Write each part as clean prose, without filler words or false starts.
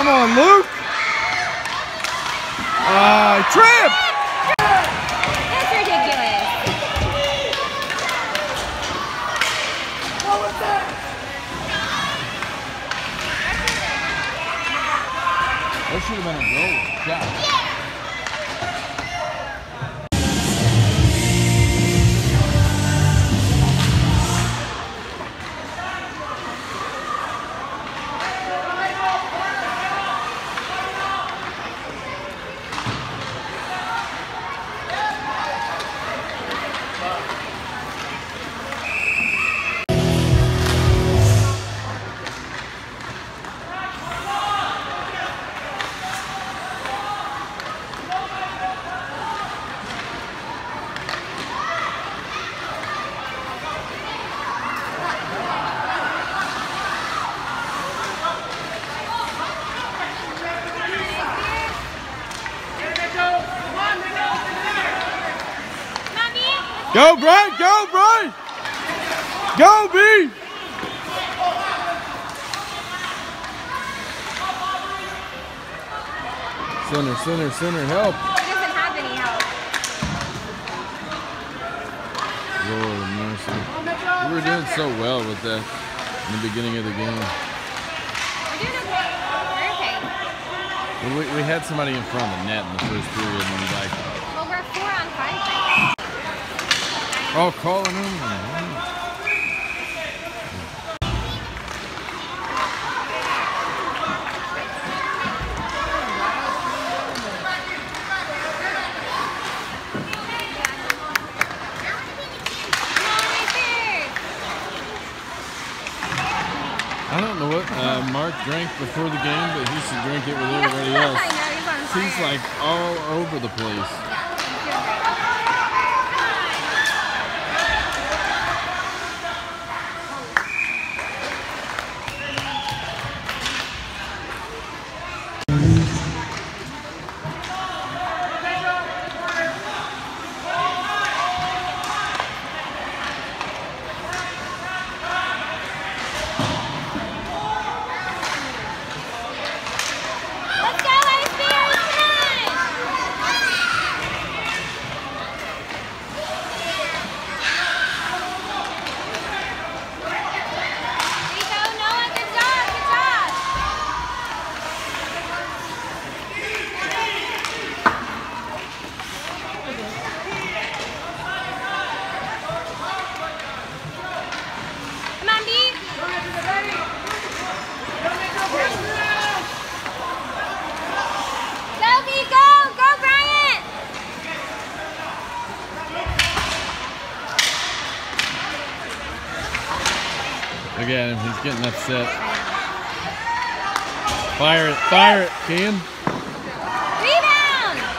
Come on, Luke. Trip. That's ridiculous. What was that? That should have been a goal. Yeah. Go, Brian! Go, Brian! Go, B! Center, help! He doesn't have any help. Lord mercy. We were doing so well with that in the beginning of the game. We're doing okay. Well, we had somebody in front of the net in the first period and we like... Well, we're 4 on 5 right now. Oh, calling him. I don't know what Mark drank before the game, but he should drink it with everybody else. I know, he's on fire. He's like all over the place. Look at him, he's getting upset. Fire it, Ken. Rebound!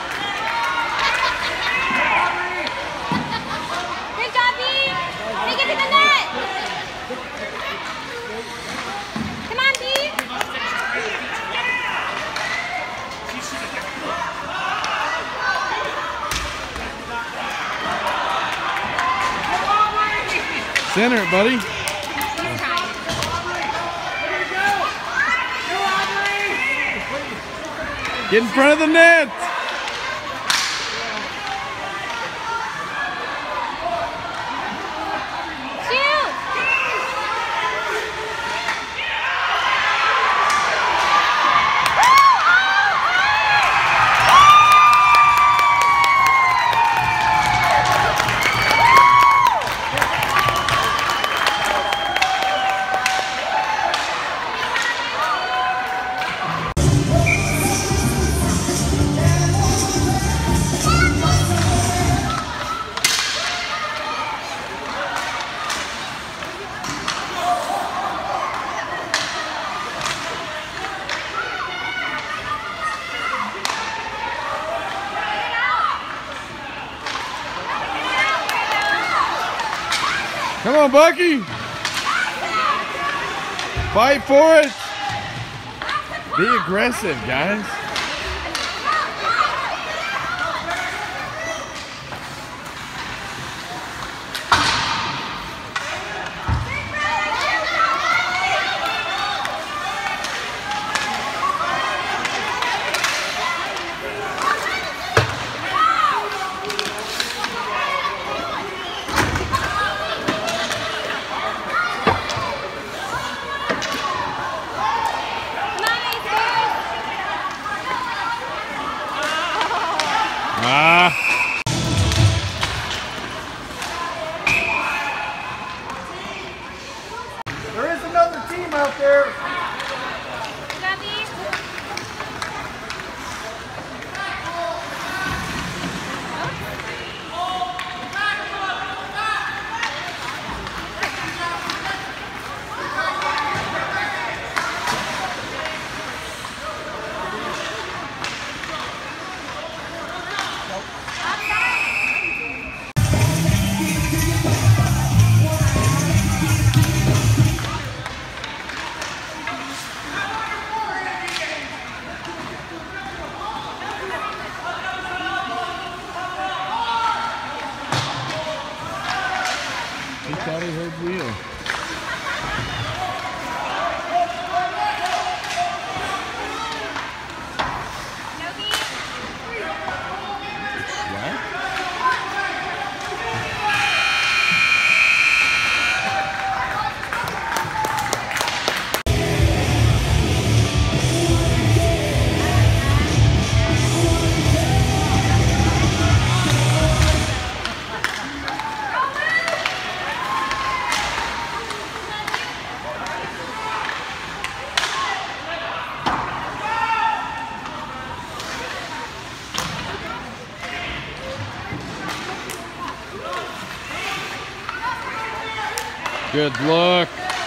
Good job, B. Take it to the net. Come on, B. Center it, buddy. Get in front of the net! Shoot! Come on, Bucky! Fight for it! Be aggressive, guys. thought he heard wheel. What? Good luck.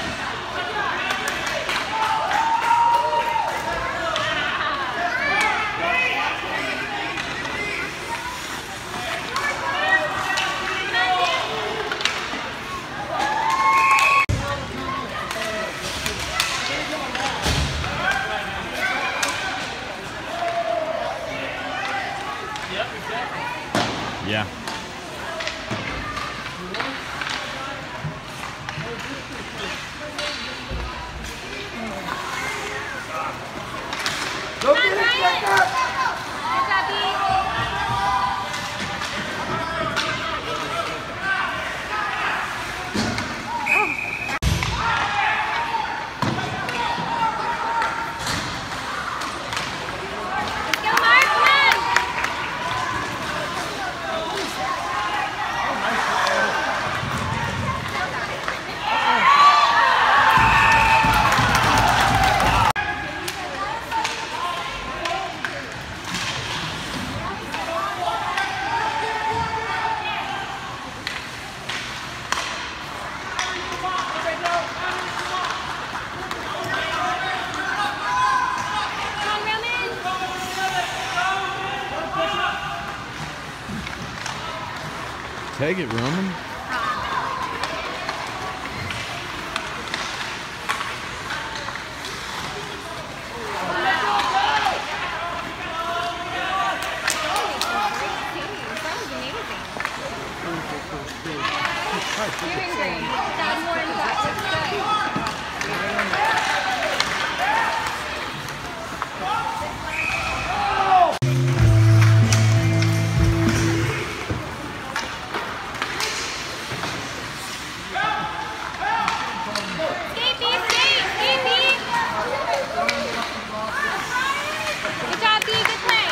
Yeah. Go get it, Jessica! Good job, B. Let's go, Mark. Come on. Come on, Roman. Take it, Roman. Doing great. Down one, that looks good. Skate, B, skate, skate, B. Good job, B, good play.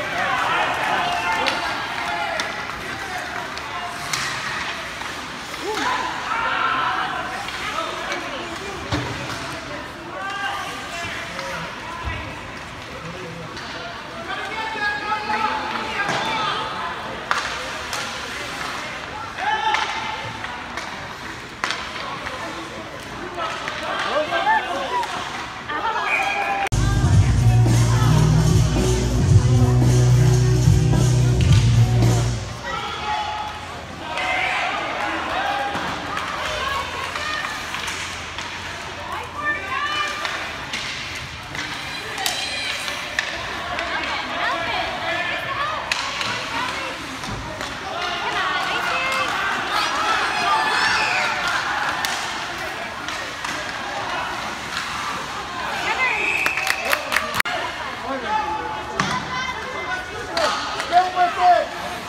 Get with it!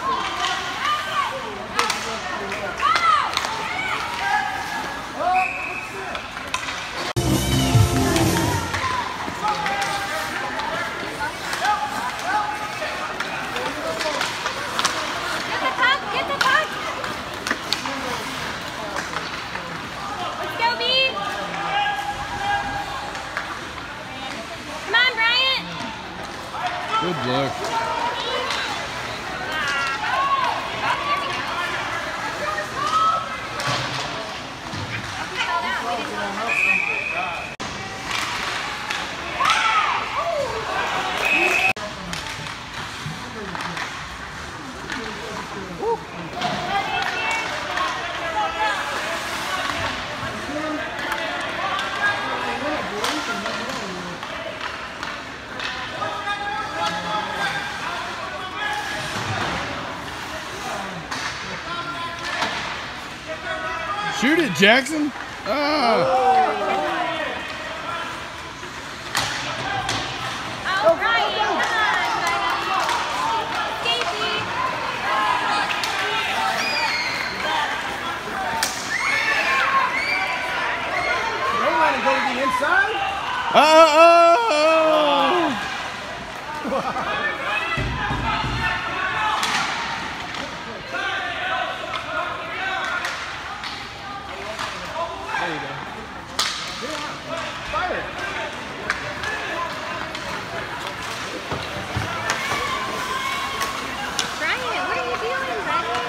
Get the puck, get the puck. Let's go, B. Come on, Bryant. Good luck. Shoot it, Jackson. Ah. All right, come on, Casey. Don't let him go to the inside. Oh. There you go. Fire it. Brian, what are you doing, buddy?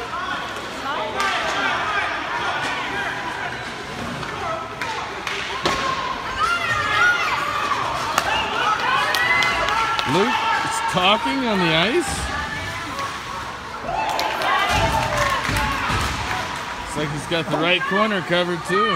Luke is talking on the ice. Looks like he's got the right corner covered too.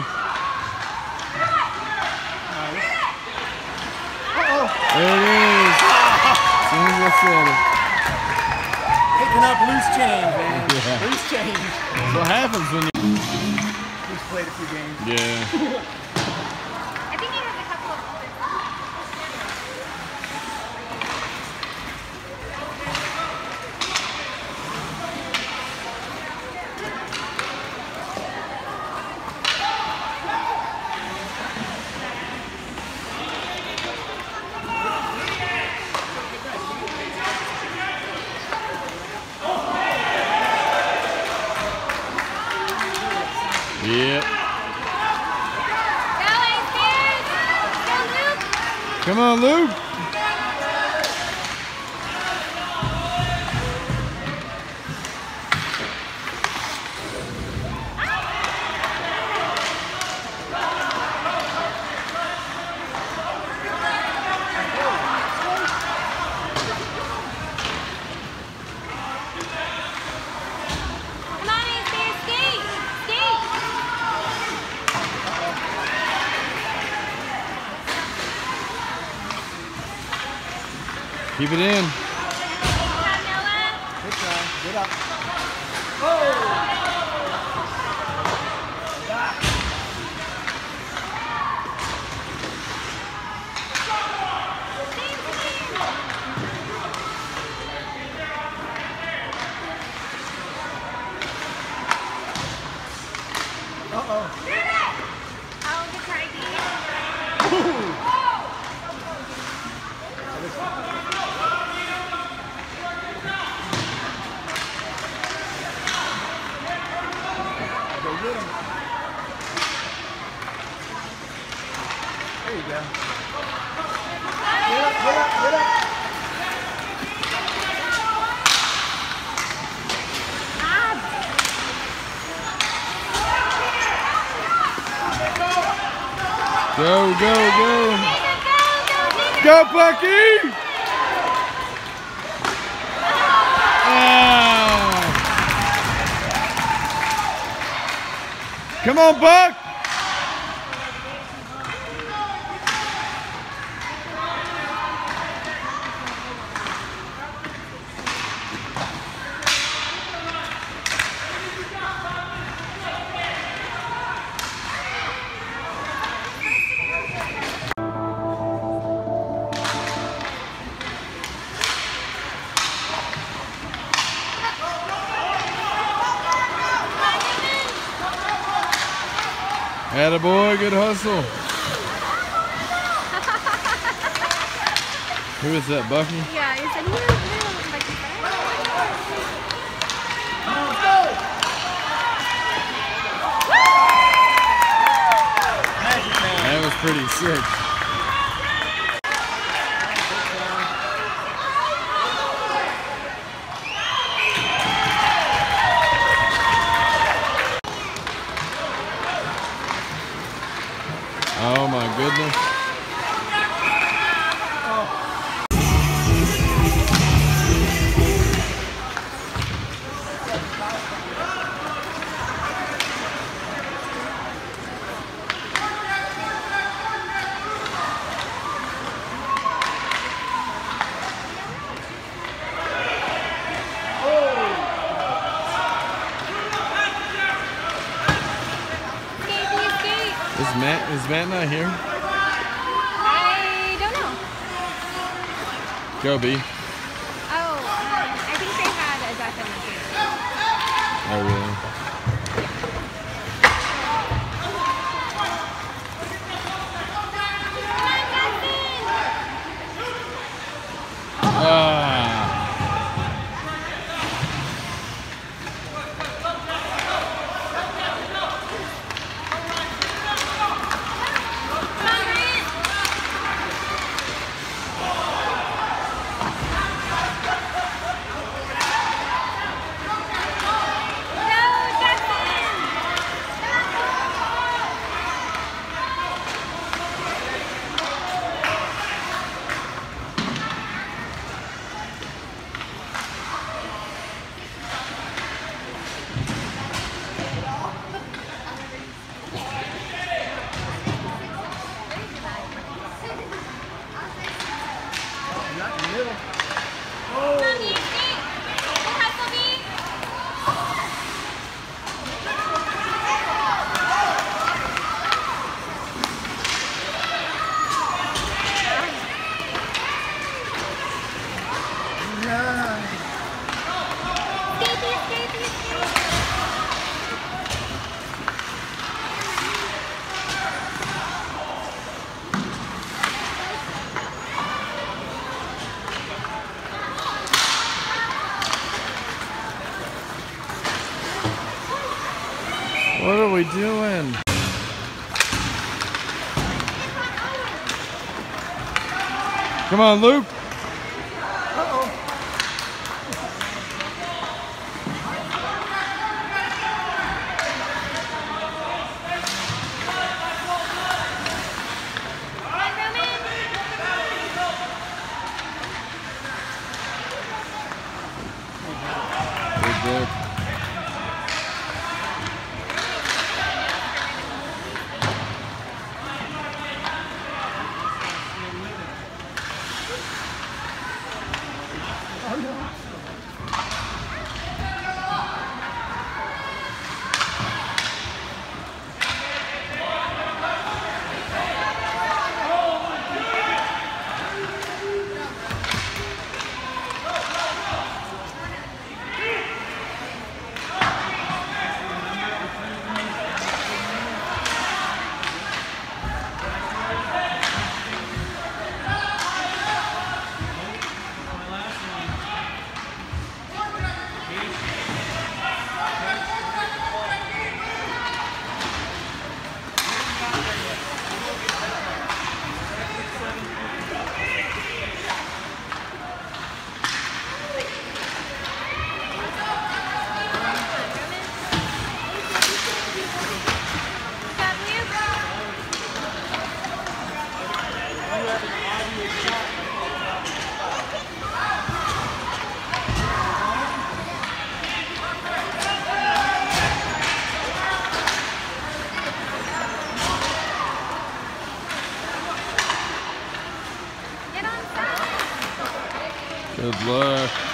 There it is. As soon as I said it. Picking up loose change, man. Yeah. Loose change. That's what happens when you. He's played a few games. Yeah. I think he has a couple of others. Yep. Go, Aces! Go, Luke! Come on, Luke. Come on, Aces! Skate! Skate! Keep it in. Come, Noah! Good try. Get up. Uh-oh. Oh, good try, Dee. Go get him. There you go. Get up, get up, get up. Go, go, go. Go, Bucky! Ah. Come on, Buck! Attaboy, good hustle. Who is that, Bucky? Yeah, he said, move, move. Like he said. That was pretty sick. Oh my goodness. Matt not here? I don't know. Kobe. Oh, I think they had a death in the team. Oh, really? Not in the middle. What are we doing? Come on, Luke. Good. Good luck.